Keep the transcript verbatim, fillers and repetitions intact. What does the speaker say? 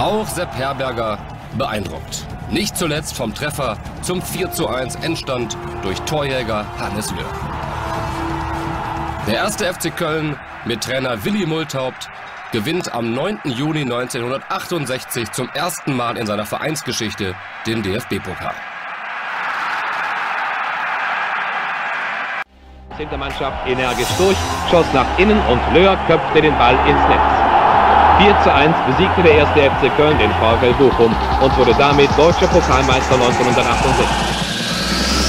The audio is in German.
Auch Sepp Herberger beeindruckt. Nicht zuletzt vom Treffer zum vier zu eins Endstand durch Torjäger Hannes Löhr. Der erste F C Köln mit Trainer Willi Multhaupt gewinnt am neunten Juni neunzehnhundertachtundsechzig zum ersten Mal in seiner Vereinsgeschichte den D F B-Pokal. Der Mannschaft energisch durch, schoss nach innen und Löhr köpfte den Ball ins Netz. vier zu eins besiegte der erste F C Köln den VfL Bochum und wurde damit deutscher Pokalmeister neunzehnhundertachtundsechzig.